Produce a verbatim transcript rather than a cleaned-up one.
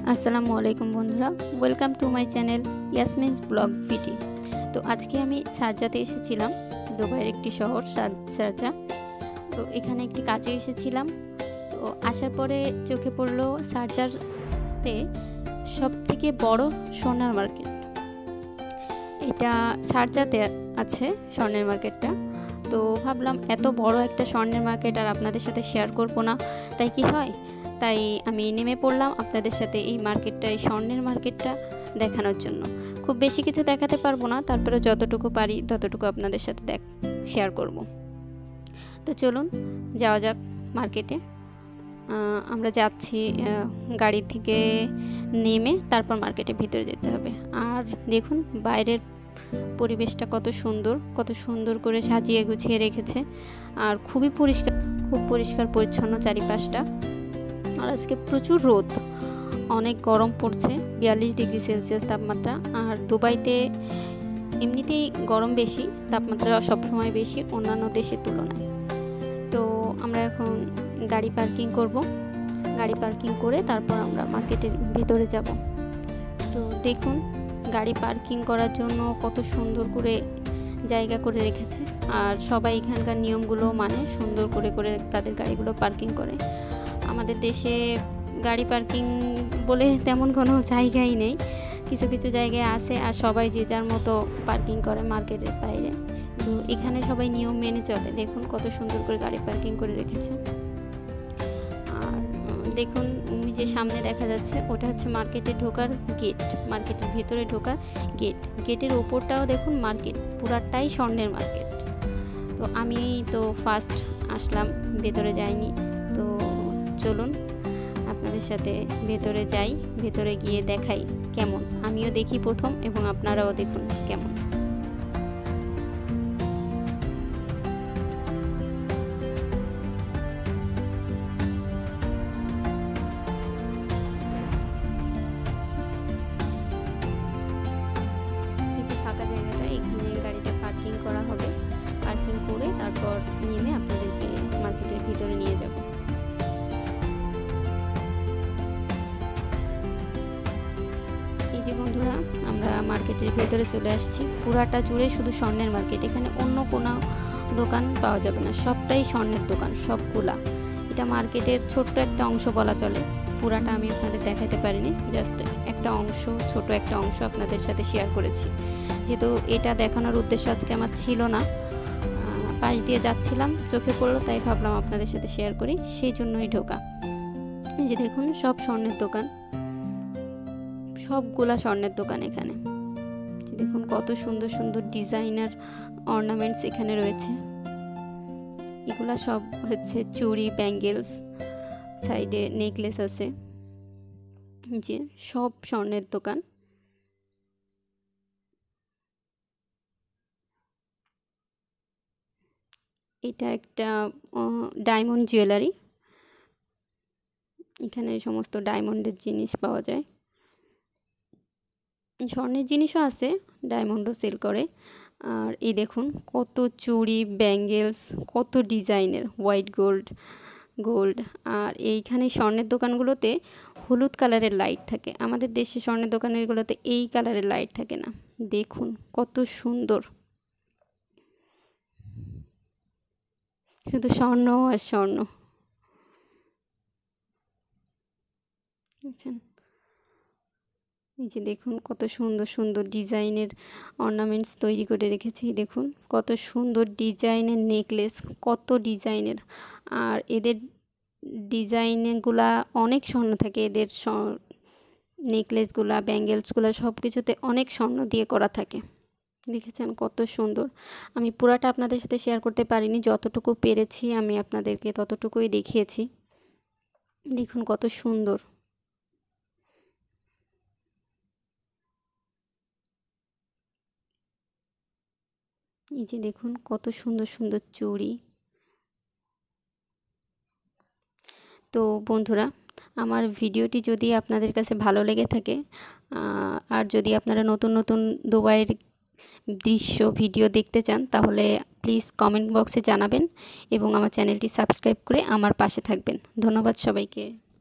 আসসালামু আলাইকুম বন্ধুরা, welcome to my channel Yasmin's blog ভিডি। তো আজকে আমি শারজাতে এসেছিলাম, দুবাইয়ের একটি শহর শারজা। তো এখানে একটি কাজে এসেছিলাম। তো আসার পরে চোখে পড়লো শারজাতে সব থেকে বড় স্বর্ণের মার্কেট। এটা শারজাতে আছে স্বর্ণের মার্কেটটা। তো ভাবলাম এত বড় একটা স্বর্ণের মার্কেট আর আপনাদের সাথে শেয়ার করবো না, তাই কি হয়, তাই আমি নেমে পড়লাম আপনাদের সাথে এই মার্কেটটা, এই স্বর্ণের মার্কেটটা দেখানোর জন্য। খুব বেশি কিছু দেখাতে পারবো না, তারপরে যতটুকু পারি ততটুকু আপনাদের সাথে দেখ শেয়ার করব। তো চলুন যাওয়া যাক মার্কেটে। আমরা যাচ্ছি, গাড়ি থেকে নেমে তারপর মার্কেটের ভিতরে যেতে হবে। আর দেখুন বাইরের পরিবেশটা কত সুন্দর, কত সুন্দর করে সাজিয়ে গুছিয়ে রেখেছে। আর খুবই পরিষ্কার, খুব পরিষ্কার পরিচ্ছন্ন চারিপাশটা। আর আজকে প্রচুর রোদ, অনেক গরম পড়ছে, বিয়াল্লিশ ডিগ্রি সেলসিয়াস তাপমাত্রা। আর দুবাইতে এমনিতেই গরম বেশি, তাপমাত্রা সবসময় বেশি অন্যান্য দেশের তুলনায়। তো আমরা এখন গাড়ি পার্কিং করব, গাড়ি পার্কিং করে তারপর আমরা মার্কেটের ভিতরে যাব। তো দেখুন গাড়ি পার্কিং করার জন্য কত সুন্দর করে জায়গা করে রেখেছে। আর সবাই এখানকার নিয়মগুলো মানে সুন্দর করে করে তাদের গাড়িগুলো পার্কিং করে। আমাদের দেশে গাড়ি পার্কিং বলে তেমন কোনো জায়গাই নেই, কিছু কিছু জায়গায় আছে আর সবাই যে যার মতো পার্কিং করে মার্কেটের বাইরে। তো এখানে সবাই নিয়ম মেনে চলে। দেখুন কত সুন্দর করে গাড়ি পার্কিং করে রেখেছে। আর দেখুন ওই যে সামনে দেখা যাচ্ছে ওটা হচ্ছে মার্কেটে ঢোকার গেট, মার্কেটের ভিতরে ঢোকার গেট। গেটের ওপরটাও দেখুন মার্কেট, পুরাটাই স্বর্ণের মার্কেট। তো আমি তো ফার্স্ট আসলাম, ভেতরে যাইনি। তো চলুন আপনাদের সাথে ভেতরে যাই, ভেতরে গিয়ে দেখাই কেমন। আমিও দেখি প্রথম এবং আপনারাও দেখুন কেমন। ফাঁকা জায়গাটা, এখানে গাড়িটা পার্কিং করা হবে। পার্কিং করে তারপর নেমে আপনাদেরকে মার্কেটের ভিতরে নিয়ে যাব। এই যে বন্ধুরা আমরা মার্কেটের ভেতরে চলে আসছি। পুরাটা জুড়ে শুধু স্বর্ণের মার্কেট, এখানে অন্য কোনো দোকান পাওয়া যাবে না, সবটাই স্বর্ণের দোকান সবগুলা। এটা মার্কেটের ছোট্ট একটা অংশ বলা চলে, পুরাটা আমি আপনাদের দেখাতে পারিনি, জাস্ট একটা অংশ, ছোট একটা অংশ আপনাদের সাথে শেয়ার করেছি। যেহেতু এটা দেখানোর উদ্দেশ্য আজকে আমার ছিল না, পাশ দিয়ে যাচ্ছিলাম চোখে পড়লো তাই ভাবলাম আপনাদের সাথে শেয়ার করি, সেই জন্যই ঢোকা। এই যে দেখুন সব স্বর্ণের দোকান, সবগুলা স্বর্ণের দোকান এখানে। দেখুন কত সুন্দর সুন্দর ডিজাইনার অর্নামেন্টস এখানে রয়েছে। এগুলা সব হচ্ছে চুড়ি, ব্যাঙ্গেলস, সাইডে নেকলেস আছে। যে সব স্বর্ণের দোকান। এটা একটা ডায়মন্ড জুয়েলারি, এখানে সমস্ত ডায়মন্ডের জিনিস পাওয়া যায়। স্বর্ণের জিনিসও আছে, ডায়মন্ডও সেল করে। আর এই দেখুন কত চুড়ি, ব্যাঙ্গেলস, কত ডিজাইনের, হোয়াইট গোল্ড, গোল্ড। আর এইখানে স্বর্ণের দোকানগুলোতে হলুদ কালারের লাইট থাকে, আমাদের দেশে স্বর্ণের দোকানেরগুলোতে এই কালারের লাইট থাকে না। দেখুন কত সুন্দর, শুধু স্বর্ণ আর স্বর্ণ। বুঝছেন, এই যে দেখুন কত সুন্দর সুন্দর ডিজাইনের অর্নামেন্টস তৈরি করে রেখেছে। দেখুন কত সুন্দর ডিজাইনের নেকলেস, কত ডিজাইনের। আর এদের ডিজাইনগুলা অনেক স্বর্ণ থাকে, এদের নেকলেসগুলা, ব্যাঙ্গেলসগুলা সব কিছুতে অনেক স্বর্ণ দিয়ে করা থাকে। দেখেছেন কত সুন্দর। আমি পুরাটা আপনাদের সাথে শেয়ার করতে পারিনি, যতটুকু পেরেছি আমি আপনাদেরকে ততটুকুই দেখিয়েছি। দেখুন কত সুন্দর। এই যে দেখুন কত সুন্দর সুন্দর চুড়ি। তো বন্ধুরা আমার ভিডিওটি যদি আপনাদের কাছে ভালো লেগে থাকে, আর যদি আপনারা নতুন নতুন দুবাইয়ের দৃশ্য ভিডিও দেখতে চান, তাহলে প্লিজ কমেন্ট বক্সে জানাবেন এবং আমার চ্যানেলটি সাবস্ক্রাইব করে আমার পাশে থাকবেন। ধন্যবাদ সবাইকে।